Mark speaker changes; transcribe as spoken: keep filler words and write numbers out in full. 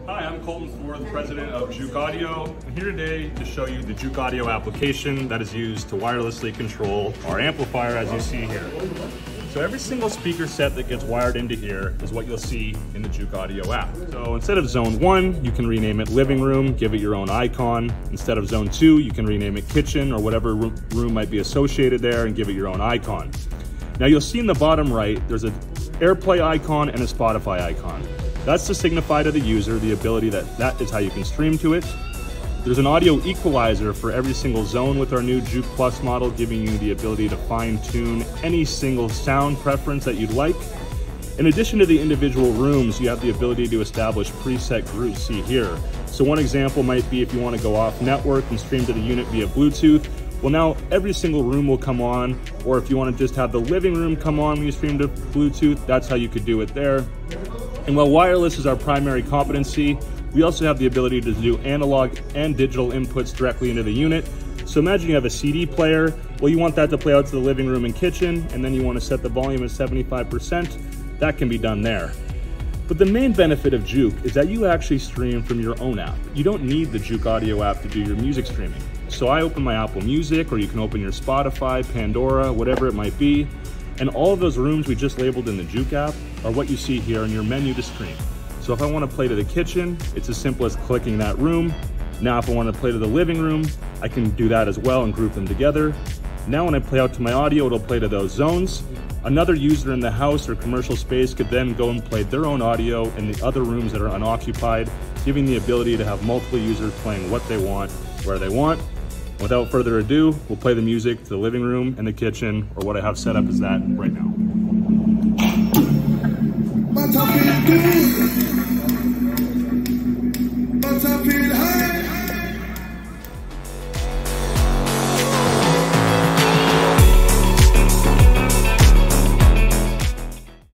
Speaker 1: Hi, I'm Colton Forth, President of Juke Audio. I'm here today to show you the Juke Audio application that is used to wirelessly control our amplifier, as you see here. So every single speaker set that gets wired into here is what you'll see in the Juke Audio app. So instead of zone one, you can rename it living room, give it your own icon. Instead of zone two, you can rename it kitchen or whatever room might be associated there and give it your own icon. Now you'll see in the bottom right, there's an AirPlay icon and a Spotify icon. That's to signify to the user the ability that that is how you can stream to it. There's an audio equalizer for every single zone with our new Juke Plus model, giving you the ability to fine tune any single sound preference that you'd like. In addition to the individual rooms, you have the ability to establish preset groups, see here. So one example might be if you want to go off network and stream to the unit via Bluetooth. Well, now every single room will come on, or if you want to just have the living room come on when you stream to Bluetooth, that's how you could do it there. And while wireless is our primary competency, we also have the ability to do analog and digital inputs directly into the unit. So imagine you have a C D player. Well, you want that to play out to the living room and kitchen, and then you want to set the volume at seventy-five percent. That can be done there. But the main benefit of Juke is that you actually stream from your own app. You don't need the Juke Audio app to do your music streaming. So I open my Apple Music, or you can open your Spotify, Pandora, whatever it might be. And all of those rooms we just labeled in the Juke app are what you see here in your menu to stream. So if I want to play to the kitchen, it's as simple as clicking that room. Now if I want to play to the living room, I can do that as well and group them together. Now when I play out to my audio, it'll play to those zones. Another user in the house or commercial space could then go and play their own audio in the other rooms that are unoccupied, giving the ability to have multiple users playing what they want, where they want. Without further ado, we'll play the music to the living room and the kitchen, or what I have set up is that right now.